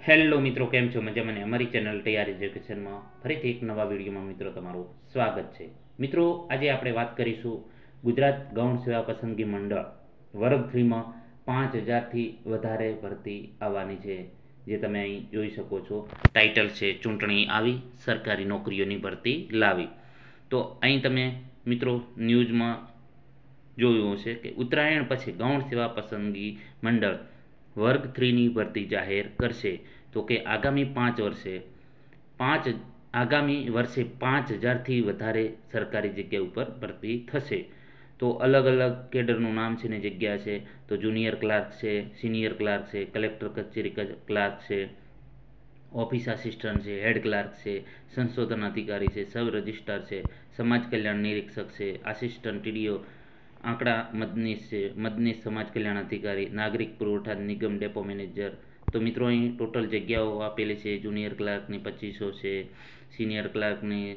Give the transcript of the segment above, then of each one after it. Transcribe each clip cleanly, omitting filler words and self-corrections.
Hello મિત્રો, કેમ છો? મજામાં ને? અમારી ચેનલ તૈયાર એજ્યુકેશનમાં ફરીથી એક નવા વિડીયોમાં મિત્રો તમારું સ્વાગત છે. મિત્રો, આજે આપણે વાત કરીશું ગુજરાત ગૌણ સેવા પસંદગી મંડળ વર્ગ 3માં 5000થી વધારે ભરતી આવવાની છે. જે તમે અહીં જોઈ શકો છો, ટાઇટલ છે ચૂંટણી આવી, સરકારી નોકરીઓની ભરતી લાવી. તો અહીં તમે મિત્રો ન્યૂઝમાં જોયું હશે કે ઉત્તરાયણ પછી ગૌણ સેવા પસંદગી મંડળ વર્ગ 3ની ભરતી જાહેર કરશે. તો કે આગામી વર્ષે 5000થી વધારે સરકારી જગ્યા ઉપર ભરતી થશે. તો અલગ અલગ કેડરનું નામ છે ને જગ્યા છે. તો જુનિયર ક્લાર્ક છે, સિનિયર ક્લાર્ક છે, કલેક્ટર કચેરી ક્લાર્ક છે, ઓફિસ આસિસ્ટન્ટ છે, હેડ ક્લાર્ક છે, સંશોધન અધિકારી છે, સબ રજિસ્ટ્રાર છે, સમાજ કલ્યાણ નિરીક્ષક છે, આસિસ્ટન્ટ ટીડીઓ આંકડા મદનીશ છે, મદનીશ સમાજ કલ્યાણ અધિકારી, નાગરિક પુરવઠા નિગમ ડેપો મેનેજર. તો મિત્રો અહીં ટોટલ જગ્યાઓ આપેલી છે. જુનિયર ક્લાર્કની 2500 છે, સિનિયર ક્લાર્કની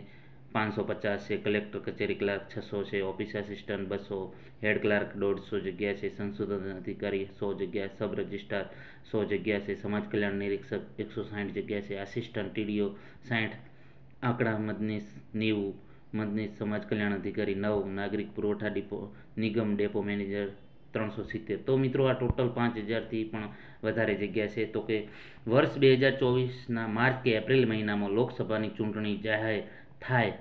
550 છે, કલેક્ટર કચેરી ક્લાર્ક 600 છે, ઓફિસ આસિસ્ટન્ટ 200, હેડ ક્લાર્ક 150 જગ્યા છે, સંશોધન અધિકારી 100 જગ્યા, સબ રજિસ્ટ્રાર 100 જગ્યા છે, સમાજ કલ્યાણ નિરીક્ષક 160 જગ્યા છે, આસિસ્ટન્ટ ટીડીઓ 60, આંકડા મદનીશ 90, મદનીશ સમાજ કલ્યાણ અધિકારી 9, નાગરિક પુરવઠા નિગમ ડેપો મેનેજર 370. તો મિત્રો આ ટોટલ 5000થી પણ વધારે જગ્યા છે. તો કે વર્ષ 2024ના માર્ચ કે એપ્રિલ મહિનામાં લોકસભાની ચૂંટણી જાહેર થાય,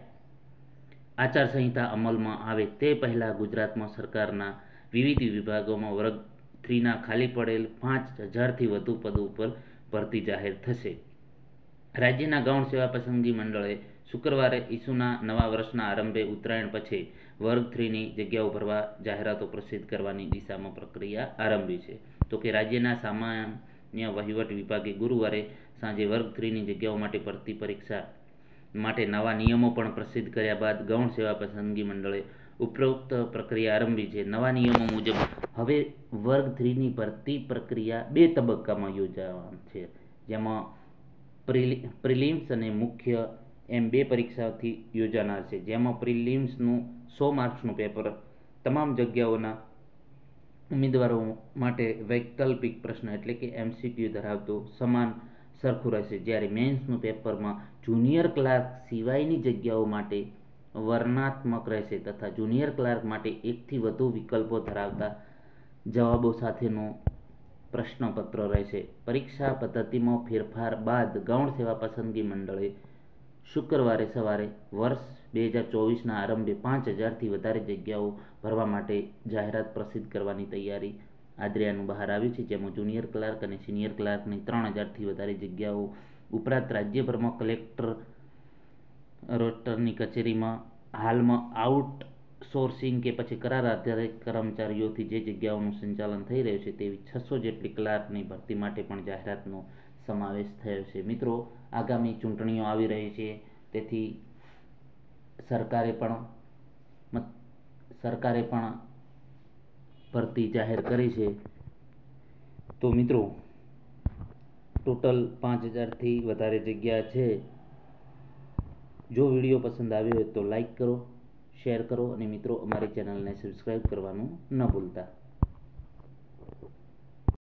આચારસંહિતા અમલમાં આવે તે પહેલાં ગુજરાતમાં સરકારના વિવિધ વિભાગોમાં વર્ગ 3ના ખાલી પડેલ 5000થી વધુ પદો ઉપર ભરતી જાહેર થશે. રાજ્યના ગૌણ સેવા પસંદગી મંડળે શુક્રવારે ઈસુના નવા વર્ષના આરંભે ઉત્તરાયણ પછી વર્ગ 3ની જગ્યાઓ ભરવા જાહેરાતો પ્રસિદ્ધ કરવાની દિશામાં પ્રક્રિયા આરંભી છે. તો કે રાજ્યના સામાન્ય વહીવટ વિભાગે ગુરુવારે સાંજે વર્ગ 3ની જગ્યાઓ માટે ભરતી પરીક્ષા માટે નવા નિયમો પણ પ્રસિદ્ધ કર્યા બાદ ગૌણ સેવા પસંદગી મંડળે ઉપરોક્ત પ્રક્રિયા આરંભી છે. નવા નિયમો મુજબ હવે વર્ગ 3ની ભરતી પ્રક્રિયા 2 તબક્કામાં યોજાવાની છે, જેમાં પ્રિલિમ્સ અને મુખ્ય એમ 2 પરીક્ષાઓથી યોજાનાર છે. જેમાં પ્રિલિમ્સનું 100 માર્ક્સનું પેપર તમામ જગ્યાઓના ઉમેદવારો માટે વૈકલ્પિક પ્રશ્ન એટલે કે MCQ ધરાવતો સમાન સરખું રહેશે, જ્યારે મેન્સનું પેપરમાં જુનિયર ક્લાર્ક સિવાયની જગ્યાઓ માટે વર્ણનાત્મક રહેશે તથા જુનિયર ક્લાર્ક માટે એકથી વધુ વિકલ્પો ધરાવતા જવાબો સાથેનું પ્રશ્નપત્ર રહેશે. પરીક્ષા પદ્ધતિમાં ફેરફાર બાદ ગૌણ સેવા પસંદગી મંડળે શુક્રવારે સવારે વર્ષ 2024ના આરંભે 5000થી વધારે જગ્યાઓ ભરવા માટે જાહેરાત પ્રસિદ્ધ કરવાની તૈયારી આદ્ર્યાનું બહાર આવ્યું છે. જેમાં જુનિયર ક્લાર્ક અને સિનિયર ક્લાર્કની 3000થી વધારે જગ્યાઓ ઉપરાંત રાજ્યભરમાં કલેક્ટર રોસ્ટરની કચેરીમાં હાલમાં આઉટસોર્સિંગ કે પછી કરાર આધારિત કર્મચારીઓથી જે જગ્યાઓનું સંચાલન થઈ રહ્યું છે તેવી 600 જેટલી ક્લાર્કની ભરતી માટે પણ જાહેરાતનો સમાવેશ થયો છે. મિત્રો, આગામી ચૂંટણીઓ આવી રહી છે, તેથી સરકારે પણ ભરતી જાહેર કરી છે. તો મિત્રો, ટોટલ 5000થી વધારે જગ્યા છે. જો વિડીયો પસંદ આવ્યો હોય તો લાઈક કરો, શેર કરો અને મિત્રો અમારી ચેનલને સબસ્ક્રાઈબ કરવાનું ન ભૂલતા.